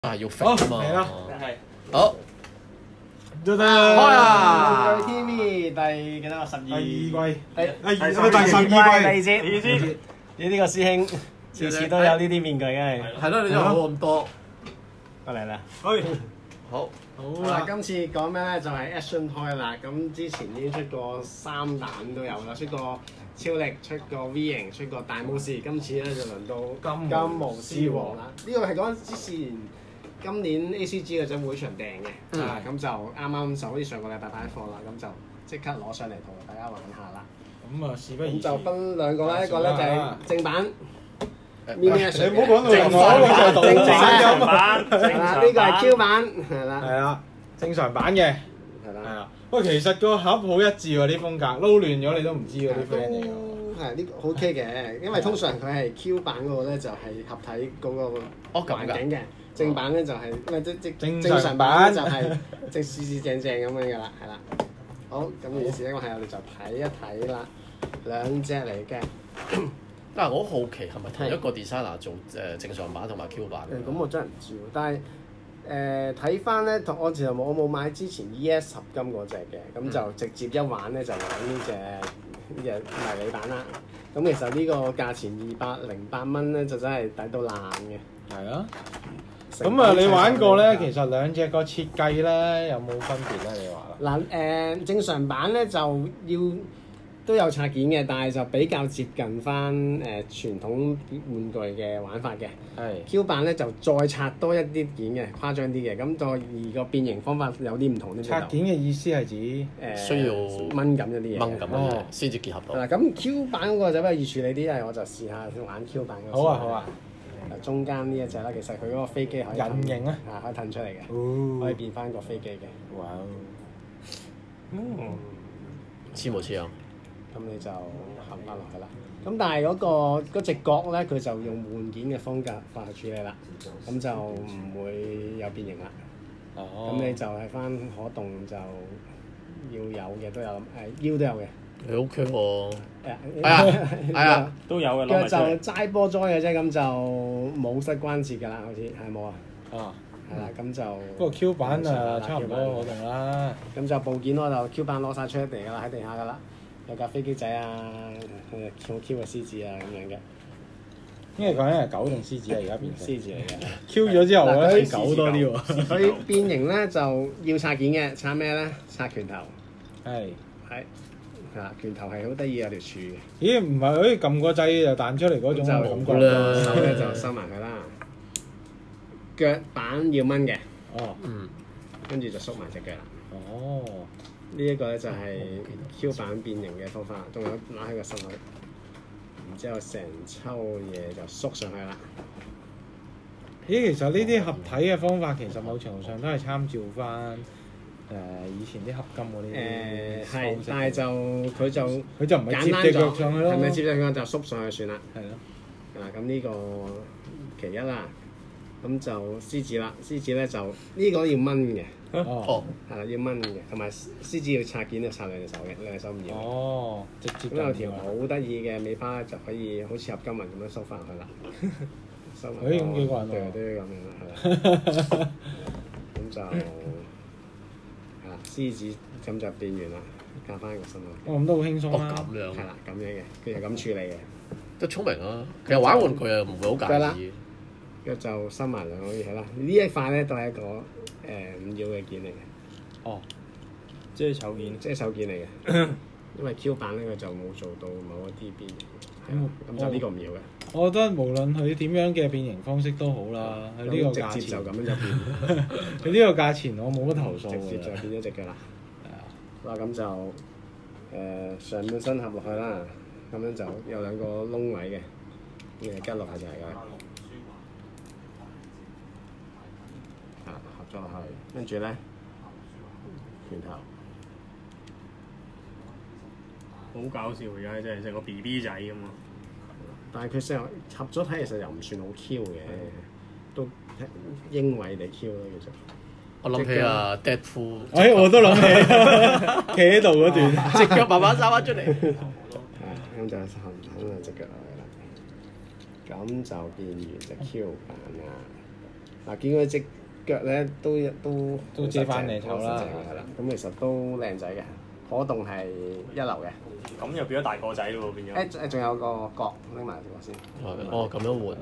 係要揈啊嘛。 嚟啦， 係好， 開啦！TV 第幾多？12 第二季， 第第十第二季， 二節。你呢個師兄次次都有呢啲面具嘅， 係咯，你都好咁多。 過嚟啦。 好， 好啦， 今次講咩咧？就係 Action Toy 啦。咁之前已經出過3彈都有啦，出過超力，出過 V 型，出過大武士。今次咧就輪到金毛獅王啦。呢個係講之前今年 ACG 嗰陣會場訂嘅，咁就啱啱就好似上個禮拜擺貨啦，咁就即刻攞上嚟同大家玩下啦。 咁啊，事不宜遲， 咁就分兩個啦，一個咧就係正版。 你唔好講到正版， 係啦，呢個係 Q 版，係啦， 係啦，正常版嘅， 係啦。 係啊。喂，其實個盒好一致喎，啲風格撈亂咗你都唔知嗰啲 friend 嚟㗎。 係呢個 OK 嘅，因為通常佢係 Q 版嗰個咧就係合體嗰個環境嘅，正版咧就係正常版就係正四正咁樣㗎啦，係啦。好，咁於是咧我哋就睇一睇啦，兩隻嚟嘅。 但係我好好奇係咪同一個 designer 做正常版同埋 Q 版？ 咁我真係唔知喎，但係睇翻咧，我冇買之前 ES 合金嗰隻嘅，咁就直接一玩咧就玩呢隻迷你版啦。咁其實呢個價錢208蚊咧就真係抵到爛嘅。 係啊。咁啊，你玩過咧？其實兩隻個設計咧有冇分別咧？你話啦。 嗱正常版咧就都有拆件嘅，但係就比較接近翻傳統玩具嘅玩法嘅。 係。 Q 版咧就再拆多一啲件嘅，誇張啲嘅。咁而個變形方法有啲唔同啲。 拆件嘅意思係指需要掹緊嗰啲嘢。 掹緊嘅先至結合到。 嗱咁 Q 版嗰個就比較易處理啲，因為我就試下玩 Q 版嗰個。 好啊好啊。 中間呢一隻啦，其實佢嗰個飛機可以隱形啊， 可以褪出嚟嘅，可以變翻個飛機嘅。 哇！ 黐冇黐啊？ 咁你就合翻落去啦。咁但係嗰隻角咧，佢就用換件嘅方法去處理啦。咁就唔會有變形啦。咁你就係翻可動就要有嘅都有，腰都有嘅。 你 OK 喎。 係啊， 都有嘅。 腳就齋波災嘅啫，咁就冇膝關節㗎啦，好似係冇啊。係啦，咁就不過 Q 版啊，差唔多可動啦。 咁就部件我就 Q 版攞晒出嚟㗎啦，喺地下㗎啦。有架飛機仔啊，好 Q 嘅獅子啊咁樣嘅。 因為講緊係狗定獅子啊，而家變獅子嚟嘅。 Q 咗之後，我覺得似狗多啲喎。 佢變形咧就要拆件嘅，拆咩咧？拆拳頭。係。拳頭係好得意有條柱嘅。 咦？唔係可以撳個掣就彈出嚟嗰種感覺啦。 手咧就收埋佢啦。腳板要掹嘅。跟住就縮埋隻腳啦。呢一個咧就係 Q 版變形嘅方法，仲有拉喺個心口，然之後成抽嘢就縮上去啦。 咦，其實呢啲合體嘅方法其實某程度上都係參照翻以前啲合金嗰啲。 係，但係佢就唔係接隻腳上去咯， 係咪接隻腳就縮上去算啦？ 係咯。 咁呢個其一啦，咁就獅子啦，獅子咧就呢個要掹嘅。係啦，要掹嘅，同埋獅子要拆件就拆兩隻手嘅，兩隻手唔要。 直接。 咁有條好得意嘅尾巴就可以好似合金紋咁樣收翻去啦。收埋。 咁幾個人對咁樣啦，係啦。咁就獅子咁就變完啦，夾翻個心口。 咁都好輕鬆啦。 咁樣。 係啦，咁樣嘅，佢就咁處理嘅。 都聰明啊！其實玩玩具又唔會好介意。 跟住就收埋兩個嘢啦。呢一塊咧都係一個唔要嘅件嚟嘅。 即係手件。 即係手件嚟嘅。因為 Q 版咧佢就冇做到某一啲變形，咁就呢個唔要嘅。 我覺得無論佢點樣嘅變形方式都好啦，佢呢個價錢直接就咁樣就變。 佢呢個價錢我冇乜投訴。 直接就變咗隻腳啦。嗱咁就上半身合落去啦，咁樣就有兩個窿位嘅，咁吉落去就係㗎。合咗落去，跟住咧拳頭。 好搞笑而家真係成個 BB 仔咁啊！ 但係佢成日合咗睇，其實又唔算好 Q 嘅，都英偉地 Q 咯，其實。 我諗起啊 Deadpool。 我都諗起，企喺度嗰段， 隻腳慢慢生翻出嚟。 咁就行隻腳落去啦。咁就變完隻 Q 版啦。 嗱，見佢隻腳咧都遮翻你頭啦係啦，咁其實都靚仔嘅，可動係一流嘅。 咁又變咗大個仔咯喎，變咗。 仲有個角拎埋個先。 哦，咁樣換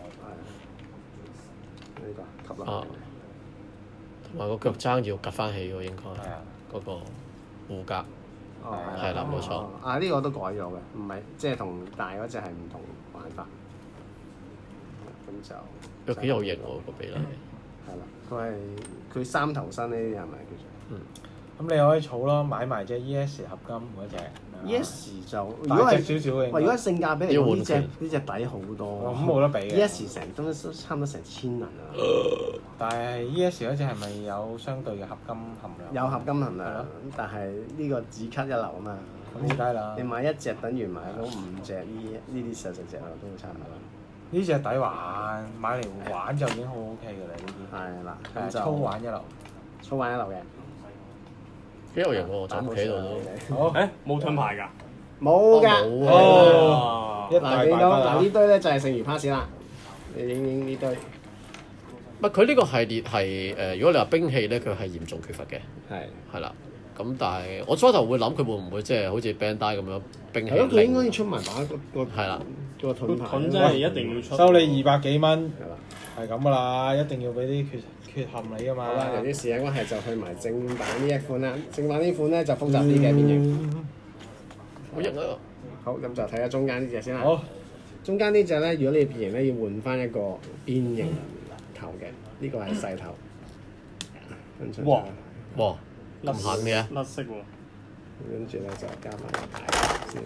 係呢個吸啊落。 同埋個腳踭要趌翻起喎，應該係啊， 嗰個護甲。 哦， 係啦冇錯啊，呢個都改咗嘅，唔係即係同大嗰只係唔同玩法。咁就佢幾有型喎個比例。 係啦，佢三頭身呢啲係咪叫做咁你可以儲咯，買埋隻 ES 合金嗰只。 ？ES 就如果大係隻少少嘅。 喂，如果性價比嚟講， 要換呢隻抵好多。 咁冇得比嘅。 ES 成都差唔多成1000銀啊！ 但係 ES 嗰只係咪有相對嘅合金含量？ 有合金含係量咯， 但係呢個只級一流啊嘛。 咁梗係啦你。買一隻等於買到5隻呢啲細隻啊，都差唔多。 呢只抵玩，買嚟玩就已經好 OK 嘅啦。呢係啦， 啲係咁就粗玩一流。 粗玩一流嘅。 幾有型喎，就咁企喺度都。 好， 誒冇盾牌㗎。 冇㗎。 冇啊哦，一大嗱，見到塊筆啊嗱呢堆咧就係剩餘 pass 啦。你影呢堆。 唔係佢呢個系列係如果你話兵器咧，佢係嚴重缺乏嘅， 係。 係啦。咁但係我初頭會諗佢會唔會即係好似 Bandai 咁樣兵器係咯，佢應該要零出埋把個係啦個盾牌。 盾真係一定要出。 收你200幾蚊， 係啦。 係咁噶啦，一定要俾啲缺陷你噶嘛。 好啦，由於時間關係就去埋正版呢一款啦。正版呢款咧就複雜啲嘅變形。 好型啊！ 好，咁就睇下中間呢只先啦。 好， 中間呢只咧，如果你變形咧，要換翻一個變形頭嘅，呢個係細頭。跟住就哇哇咁狠嘅， 甩色喎。 跟住咧就加埋個大先。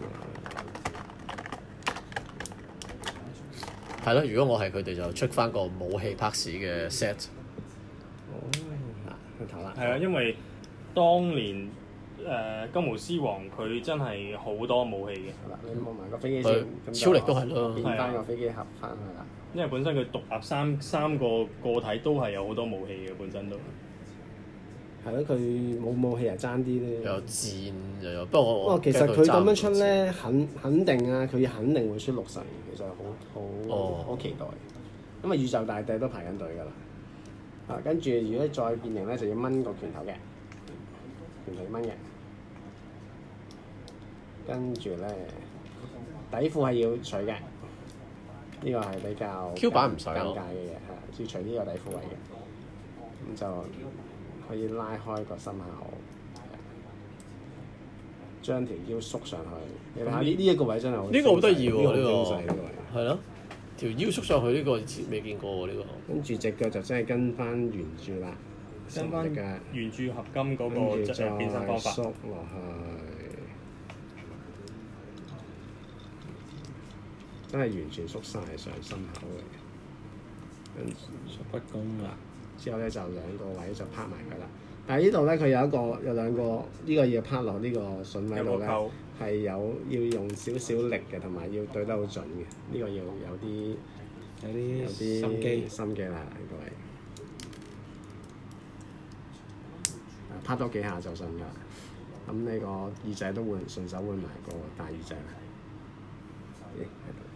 係咯。如果我係佢哋就出翻個武器 pass 嘅 set。 哦，嗱，個頭啦。 係啊，因為當年金毛獅王佢真係好多武器嘅， 係啦，你望埋個飛機佢先，咁就超力都係咯變翻個飛機盒翻去啦。 因為本身佢獨立三個個體都係有好多武器嘅，本身都。 係咯，佢冇武器又爭啲咧。 又有箭又有，不過我不過其實佢咁樣出咧，肯定啊，佢肯定會出6神，其實好期待。因為宇宙大帝都排緊隊㗎啦。啊，跟住如果再變形咧，就要掹個拳頭嘅，拳頭要掹嘅。跟住咧，底褲係要除嘅，呢個係比較 Q 版唔使咯尷尬嘅嘢，係要除呢個底褲位嘅，咁就可以拉開個心口，將條腰縮上去。你睇下呢一個位真係好， 呢個好得意喎， 呢個呢好精細呢個位。 個係咯，條腰縮上去呢個未見過喎呢個。 跟住隻腳就真係跟翻原著啦， 跟翻隻腳， 原著合金嗰跟個住再變身方法。 縮落去，真係完全縮晒上心口嘅。跟住不公啦。 之後咧就兩個位就拍埋佢啦。但係呢度咧佢有兩個，呢個要拍落呢個筍位度咧有個扣， 係要用少少力嘅，同埋要對得好準嘅。呢個要有啲有啲心機啦，呢個位。拍多幾下就順㗎啦。咁呢個耳仔都順手換埋個大耳仔啦。喺度。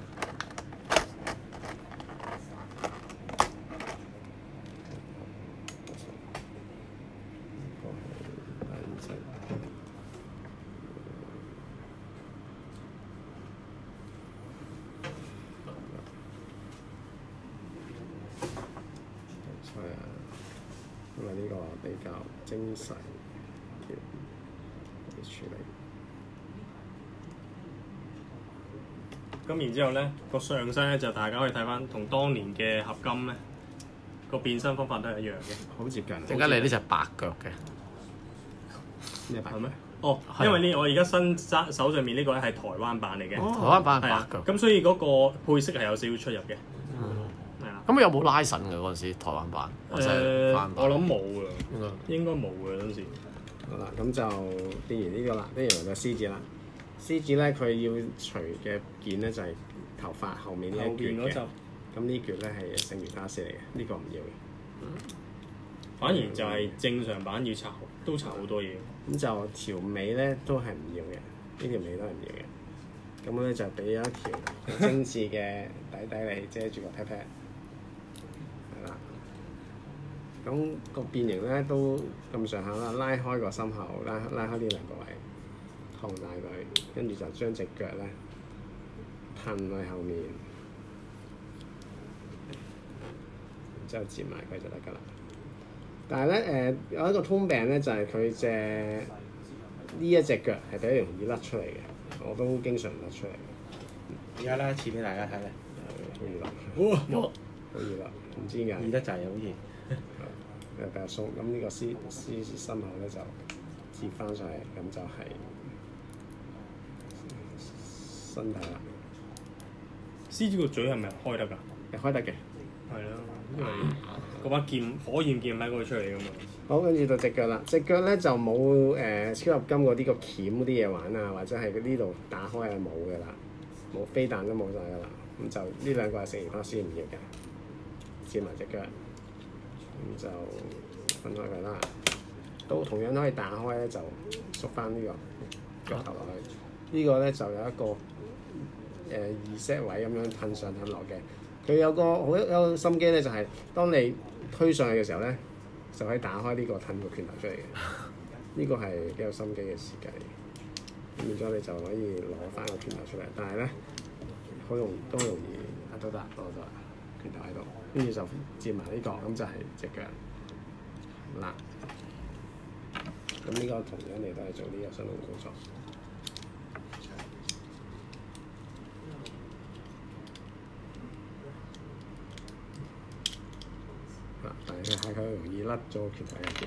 因為呢個比較精細嘅處理。 咁然之後咧，個上身咧就大家可以睇翻，同當年嘅合金咧個變身方法都係一樣嘅。 好接近。 點解你呢隻白腳嘅？ 咩白係咩？哦， 係啊因為呢，我而家手上面呢個咧係台灣版嚟嘅， 哦台灣版係係啊白腳。 咁所以嗰個配色係有少少出入嘅，係啊。 咁有冇拉神嘅嗰陣時？台灣版或者係翻版？ 我諗冇㗎， 應該應該冇嘅嗰陣時。 好啦，咁就變完呢個啦，變完就獅子啦。獅子咧，佢要除嘅件咧就係頭髮後面呢後一橛嘅。 邊嗰就咁呢橛咧係剩餘卡士嚟嘅，呢個唔要嘅。 反而就係正常版要都搽好多嘢。 咁就條尾咧都係唔要嘅，呢條尾都係唔要嘅。咁咧就俾咗一條精緻嘅底你遮住個 pat pat，係啦。 咁個變形咧都咁上下啦，拉開個心口，拉開呢兩個位，放大佢，跟住就將隻腳咧褪去後面，然之後接埋佢就得㗎啦。但係咧有一個通病咧，就係佢隻呢一隻腳係比較容易甩出嚟嘅，我都經常甩出嚟。 而家拉一次俾大家睇咧， 好易甩， 哇！ 好易甩，唔知點解。 易得滯啊，好似。 比較鬆，咁呢個獅心口咧就接翻上嚟，咁就係身體啦。 獅子個嘴係咪開得㗎？ 係開得嘅。 係咯，因為嗰把劍火焰劍喺嗰度出嚟㗎嘛。 好，跟住到隻腳啦，隻腳咧就冇超合金嗰啲個鉗嗰啲嘢玩啊，或者係呢度打開係冇嘅啦，冇飛彈都冇晒㗎啦。咁就呢兩個係食完花先唔要嘅，接埋隻腳。咁就分開佢啦，都同樣都可以打開咧，就縮翻呢個腳頭落去。呢個咧就有一個2set位咁樣褪上褪落嘅。佢有個好有心機咧，就係當你推上去嘅時候咧，就可以打開呢個褪個拳頭出嚟嘅。呢個係幾有心機嘅設計。咁變咗你就可以攞翻個拳頭出嚟，但係咧都容易都得啦，拳頭喺度。跟住就接埋呢個，咁就係隻腳啦。咁呢個同樣你都係做呢個相同操作。但係佢容易甩咗拳頭入邊。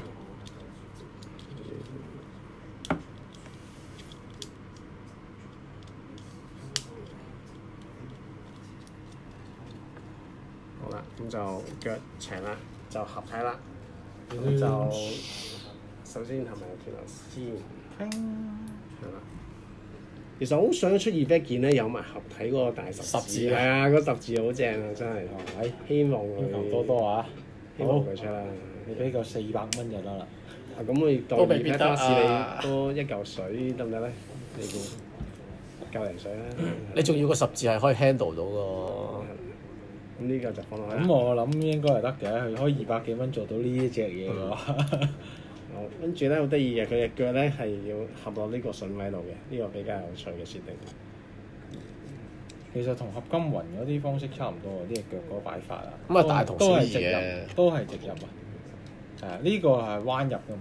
好啦，咁就腳長啦，就合體啦。咁就首先係咪有拳頭先？係啦。其實我好想出2件咧，有埋合體嗰個大十字。係啊，嗰十字好正啊，真係。希望佢求多多啊！ 希望佢出啦。 你俾個400蚊就得啦。 咁我都未必得啊！ 試你多一嚿水得唔得咧？你估嚿零水啦。 你仲要個十字係可以 handle 到個。 咁呢個就放落去啦。 咁我諗應該係得嘅，佢可以200幾蚊做到呢隻嘢嘅話。 好，跟住咧好得意嘅，佢隻腳咧係要合落呢個筍位度嘅，呢個比較有趣嘅設定。 其實同合金雲嗰啲方式差唔多啊，啲隻腳嗰個擺法啊。 咁啊，大同小異直入，都係直入啊。係啊，呢個係彎入㗎嘛。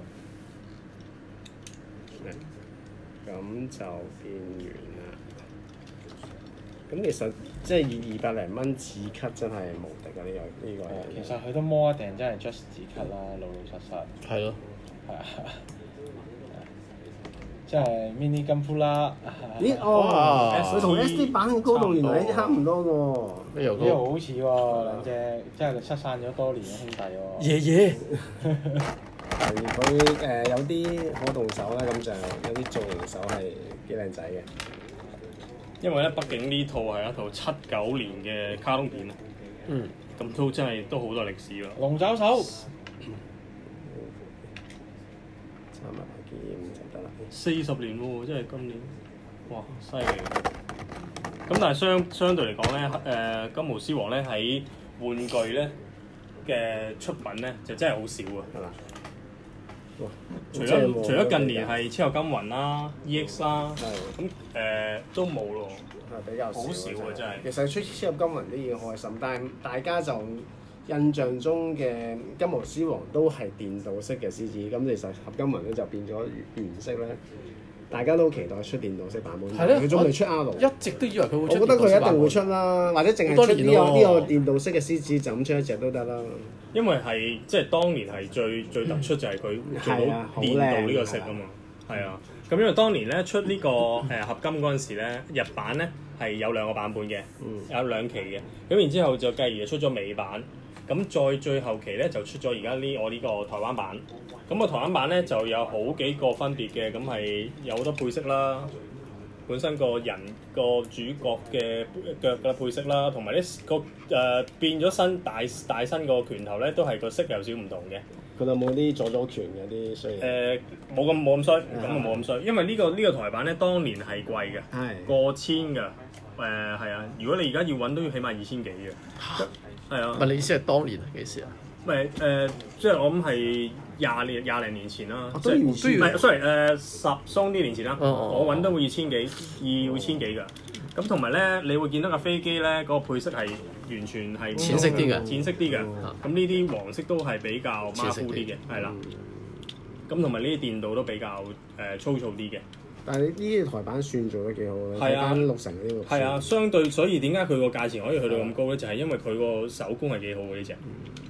咁就變完啦。咁其實即係200零蚊紙級真係無敵啊！呢個其實佢都摸一定真係 just 紙級啦，老老實實。 係咯。 係啊。即係 mini 金夫啦。 咦佢同 SD 版嘅高度原來差唔多喎。 咩又呢個好似喎，兩隻即係失散咗多年嘅兄弟喎。 爺爺。 係佢有啲可動手咧，咁就有啲造型手係幾靚仔嘅。 因為咧，畢竟呢套係一套79年嘅卡通片啊。 嗯。 咁都真係都好多歷史咯。 龍爪手。 差唔多見就得啦。 40年喎，真係今年，哇，犀利！咁但係相對嚟講咧，金毛獅王咧喺玩具咧嘅出品咧就真係好少啊。 係嘛？ 除咗近年係超合金魂啦、EX 啦， 係咁都冇咯。 係比較好少啊！真係。 其實出超合金魂都已經開心，但係大家就印象中嘅金毛獅王都係電導式嘅獅子，咁其實合金魂咧就變咗原色咧。大家都期待出電導式版本，佢仲未出 R。 一直都以為佢會出。 我覺得佢一定會出啦，或者淨係出呢個電導式嘅獅子，就咁出一隻都得啦。 因為係即係當年係最突出就係佢做到電導呢個色啊嘛，係啊。咁因為當年咧出呢個合金嗰陣時咧，日版咧係有2個版本嘅，有2期嘅。咁然之後就繼而就出咗美版，咁再最後期咧就出咗而家我呢個台灣版。咁個台灣版咧就有好幾個分別嘅，咁係有好多配飾啦，本身個人個主角嘅腳嘅配飾啦，同埋啲個變咗身大身個拳頭咧，都係個色有少唔同嘅。 佢有冇啲左拳嘅啲衰？ 冇咁衰，咁啊冇咁衰，因為呢個台版咧當年係貴嘅，過千㗎。係啊，如果你而家要揾都要起碼2000幾嘅。係啊。 唔係你意思係當年係幾時啊？ 即係我諗係廿零年前啦，即係都唔係，sorry 鬆啲年前啦， 哦我揾都會千幾㗎。咁同埋咧，你會見到架飛機咧，嗰個配色係完全係淺色啲嘅淺色啲嘅。咁呢啲黃色都係比較馬虎啲嘅，係啦。咁同埋呢啲電鍍都比較粗糙啲嘅。 但係呢啲台板算做得幾好嘅， 係啊 6成呢個。 係啊，相對所以點解佢個價錢可以去到咁高咧？就係因為佢個手工係幾好嘅呢只。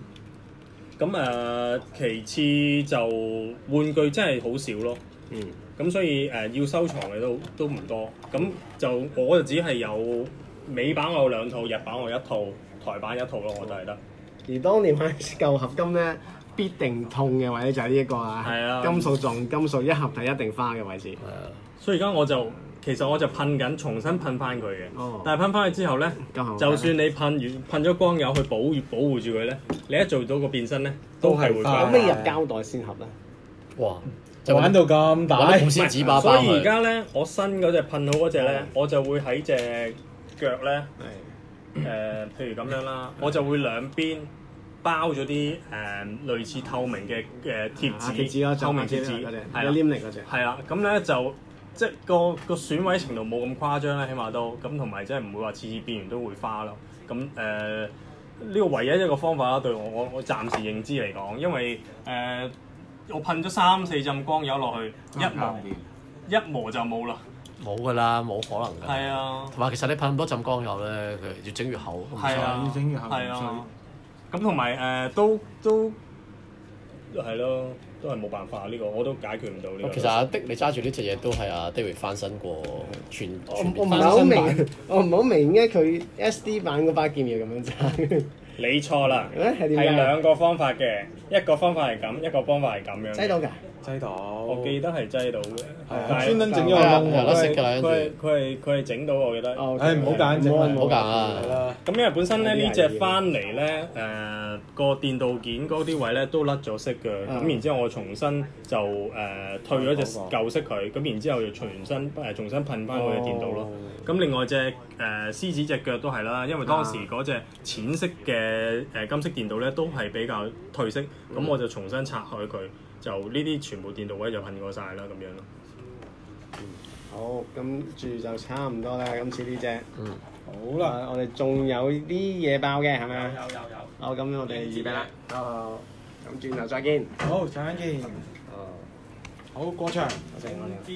咁其次就玩具真係好少咯。咁所以要收藏嘅都唔多。咁我就只係有美版我有2套，日版我1套，台版1套咯，我就係得。 而當年買舊合金咧，必定痛嘅位咧就係呢一個啊， 係啊， 金屬撞金屬一合體一定花嘅位置。 係啊， 所以而家其實我就噴緊，重新噴翻佢嘅。但係噴翻去之後咧， 咁就算你噴咗光油去保護住佢咧，你一做到個變身咧，都係會花可唔可以入膠袋先合咧？ 哇！ 就玩到咁大， 玩到咁先紙包所包佢。 以而家咧，我新嗰隻噴好嗰隻咧，我就會喺隻腳咧，譬如咁樣啦，我就會兩邊包咗啲類似透明嘅貼紙，透明貼紙，係啦， 黏力嗰隻。 係啦，咁咧就即係個損毀程度冇咁誇張啦，起碼都咁，同埋即係唔會話次變完都會花咯。咁呢個唯一一個方法啦，對我暫時認知嚟講，因為我噴咗3-4浸光油落去，一磨就冇啦。 冇㗎啦，冇可能㗎。 係啊， 同埋其實你噴咁多浸光油咧，佢越整越厚。 係啊， 越整越厚係啊。咁同埋都係咯，都係冇辦法呢個，我都解決唔到呢個。 其實阿的你揸住呢隻嘢都係阿 David 翻新過，全我唔係好明，我唔係好明點解佢 SD 版嗰把劍要咁樣揸。 你錯啦， 係點解？ 係兩個方法嘅，一個方法係咁，一個方法係咁樣。 擠到㗎？ 擠到。 我記得係擠到嘅， 專登整咗個窿有得識㗎啦，跟住。 佢係整到我記得。 唔好揀整， 唔好揀啊！ 咁因為本身咧呢隻翻嚟咧個電鍍件嗰啲位咧都甩咗色嘅，咁然之後我重新就退咗隻舊色佢，咁然之後又重新噴翻嗰隻電鍍咯。咁另外隻獅子隻腳都係啦，因為當時嗰隻淺色嘅金色電鍍咧都係比較褪色，咁我就重新拆開佢，就呢啲全部電鍍位就噴過晒啦咁樣咯。 好，跟住就差唔多啦，今次呢隻。 好啦， 我哋仲有啲嘢爆嘅係咪啊？ 有。 好，咁我哋預備啦。咁轉頭再見。 好，陣間見。好，過場。 多謝我哋。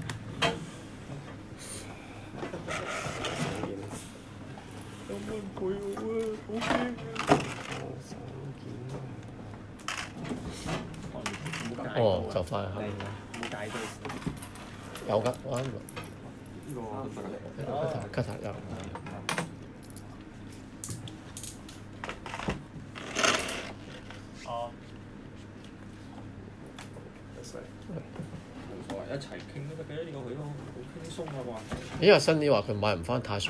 哦，就快係。有㗎，我啱。吉塔有。 一齊傾都得嘅，呢個佢都好輕鬆嘅話題。 因為新啲話佢買唔翻太